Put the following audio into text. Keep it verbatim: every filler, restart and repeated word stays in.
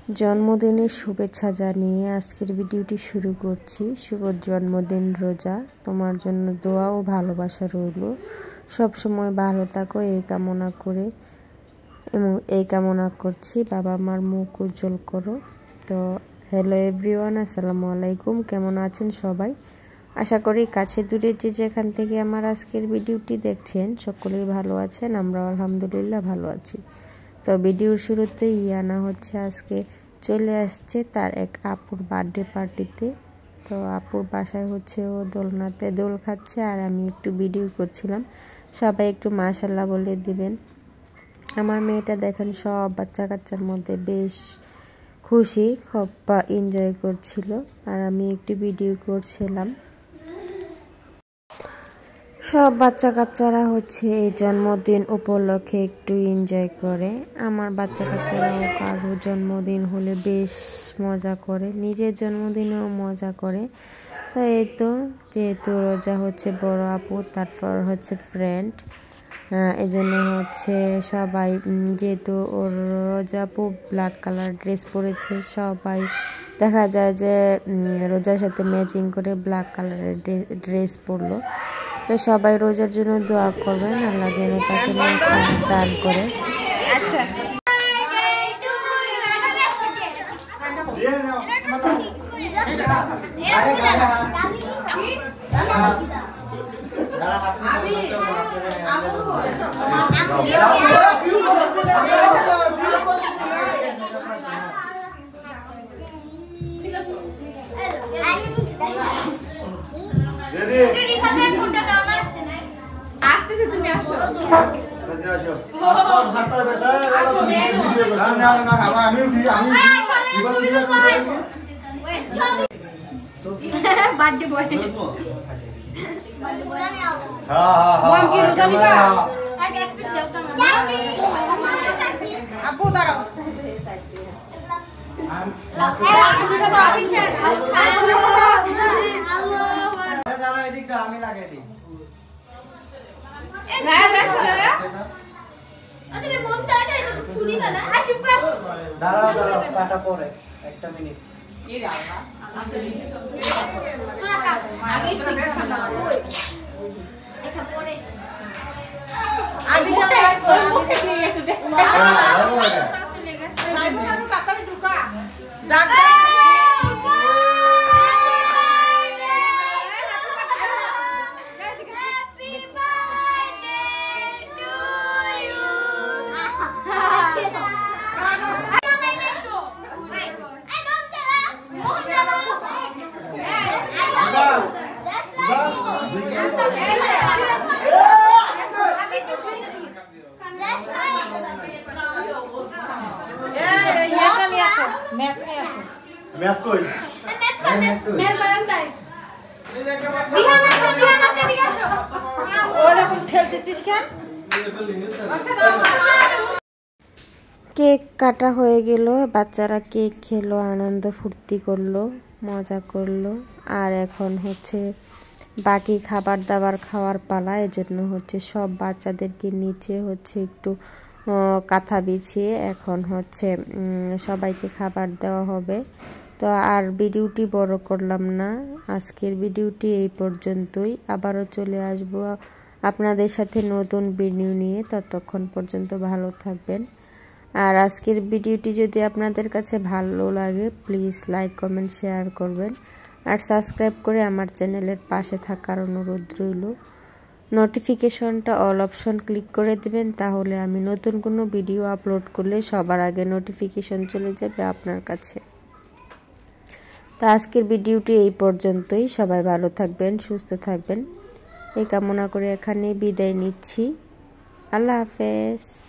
জন্মদিনের শুভেচ্ছা জানিয়ে আজকের ভিডিওটি শুরু করছি। শুভ জন্মদিন রোজা, তোমার জন্য দোয়া ও ভালোবাসা রইল। সব সময় ভালো থাকো এই কামনা করে এবং এই কামনা করছি বাবা মার মুখ উজ্জ্বল করো। তো হ্যালো এভরিওয়ান, আসসালামু আলাইকুম। কেমন আছেন সবাই? আশা করি কাছে দূরে যে যেখান থেকে আমার আজকের ভিডিওটি দেখছেন সকলেই ভালো আছেন। আমরা আলহামদুলিল্লাহ ভালো আছি। তো ভিডিওর শুরুতে ইয়ানা হচ্ছে আজকে চলে আসছে তার এক আপুর বার্থডে পার্টিতে। তো আপুর বাসায় হচ্ছে ও দোলনাতে দোল খাচ্ছে আর আমি একটু ভিডিও করছিলাম। সবাই একটু মাশাল্লাহ বলে দিবেন। আমার মেয়েটা দেখেন সব বাচ্চা কাচ্চার মধ্যে বেশ খুশি, খুব এনজয় করছিল আর আমি একটু ভিডিও করছিলাম। সব বাচ্চা কাচ্চারা হচ্ছে এই জন্মদিন উপলক্ষে একটু এনজয় করে। আমার বাচ্চা কাচ্চারাও কারো জন্মদিন হলে বেশ মজা করে, নিজের জন্মদিনেও মজা করে। তো এই তো যেহেতু রোজা হচ্ছে বড় আপু, তারপর হচ্ছে ফ্রেন্ড, এই জন্য হচ্ছে সবাই, যেহেতু ওর রোজা আপু ব্ল্যাক কালার ড্রেস পরেছে, সবাই দেখা যায় যে রোজার সাথে ম্যাচিং করে ব্ল্যাক কালারের ড্রেস পরলো। তো সবাই রোজার জন্য দোয়া করবেন, আল্লাহ যেন তাকে দান করে। আচ্ছা আসতেছে, তুমি আসো আসো হাতটা ব্যথা আসো না না না আমি আমি আমি বার্থডে বয় হ্যাঁ হ্যাঁ মম কি রোজা নিবা আর এক পিস দাও তো আপু দাঁড়াও এই ছবিটা দাও অফিশিয়াল আল্লাহ দাঁড়াও এদিক দাও, আমি লাগাই দিই। গায়া গায়া সরা আ তুমি মম চাটা এটা ফুদি বানা আ চুপ কর, দাঁড়াও দাঁড়াও কাটা পরে একটা মিনিট। এই রে আল্লাহ তোরা কা আগে ঠিক খানা আচ্ছা পরে আগে যাই কই মুখে দিয়ে একটু দেখ চলে গেছে নাই মুখে তো তাড়াতাড়ি ঢুকা ডাক मैच कोई मैच कर मैच मैच বারান্দায় দিহান আসো দিহান আসো দিকে আসো ওরা কোন খেলতেছিস কেন? কেক কাটা হয়ে গেল, বাচ্চারা কেক খেলো, আনন্দ ফুর্তি করলো, মজা করলো। আর এখন হচ্ছে বাকি খাবার দাবার খাওয়ার পালা। এজন্য হচ্ছে সব বাচ্চাদেরকে নিচে হচ্ছে একটু কাঁথা বিছিয়ে এখন হচ্ছে সবাইকে খাবার দেওয়া হবে। তো আর ভিডিওটি বড় করলাম না, আজকের ভিডিওটি এই পর্যন্তই। আবারও চলে আসব আপনাদের সাথে নতুন ভিডিও নিয়ে, ততক্ষণ পর্যন্ত ভালো থাকবেন। আর আজকের ভিডিওটি যদি আপনাদের কাছে ভালো লাগে প্লিজ লাইক কমেন্ট শেয়ার করবেন আর সাবস্ক্রাইব করে আমার চ্যানেলের পাশে থাকার অনুরোধ রইল। নোটিফিকেশনটা অল অপশন ক্লিক করে দিবেন, তাহলে আমি নতুন কোনো ভিডিও আপলোড করলে সবার আগে নোটিফিকেশন চলে যাবে আপনার কাছে। তো আজকের ভিডিওটি এই পর্যন্তই। সবাই ভালো থাকবেন, সুস্থ থাকবেন এই কামনা করে এখানে বিদায় নিচ্ছি। আল্লাহ হাফেজ।